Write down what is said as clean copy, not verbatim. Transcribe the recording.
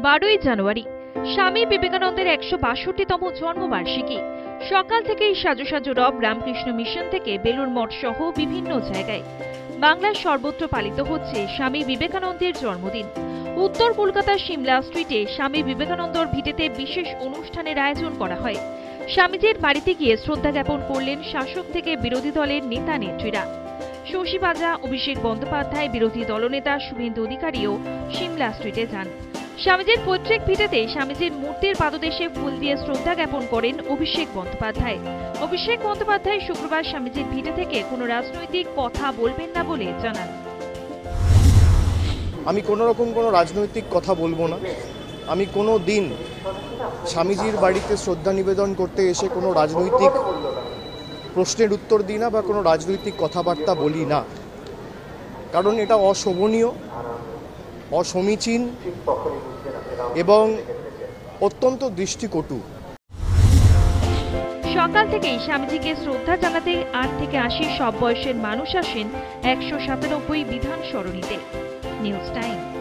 12ই জানুয়ারি স্বামী বিবেকানন্দের 162তম জন্মবার্ষিকী। সকাল থেকেই সাজো সাজো রব রামকৃষ্ণ মিশন থেকে বেলুড় মঠ সহ বিভিন্ন জায়গায় বাংলার সর্বত্র পালিত হচ্ছে স্বামী বিবেকানন্দের জন্মদিন। উত্তর কলকাতার সিমলা স্ট্রিটে স্বামী বিবেকানন্দর ভিটেতে বিশেষ অনুষ্ঠানের আয়োজন করা হয়। স্বামীজির বাড়িতে গিয়ে শ্রদ্ধা জ্ঞাপন করলেন শাসক থেকে বিরোধী দলের নেতা নেত্রীরা। শশী পাজা, অভিষেক বন্দ্যোপাধ্যায়, বিরোধী দলনেতা শুভেন্দু অধিকারীও সিমলা স্ট্রিটে যান। স্বামীজির পৈতৃক ভিটেতে স্বামীজির মূর্তির পাদদেশে ফুল দিয়ে শ্রদ্ধা জ্ঞাপন করেন অভিষেক বন্দ্যোপাধ্যায়। অভিষেক বন্দ্যোপাধ্যায় শুক্রবার স্বামীজির ভিটে থেকে কোনো রাজনৈতিক কথা বলবেন না বলে জানান। আমি কোনো রাজনৈতিক কথা বলবো না। আমি কোনো দিন স্বামীজির বাড়িতে শ্রদ্ধা নিবেদন করতে এসে কোনো রাজনৈতিক প্রশ্নের উত্তর দিই না বা কোনো রাজনৈতিক কথাবার্তা বলি না, কারণ এটা অশোভনীয়, অসমীচীন এবং অত্যন্ত দৃষ্টিকটু। সকাল থেকেই স্বামীজিকে শ্রদ্ধা জানাতে 8 থেকে 80 সব বয়সের মানুষ আসেন 197 বিধান সরণিতে। News time.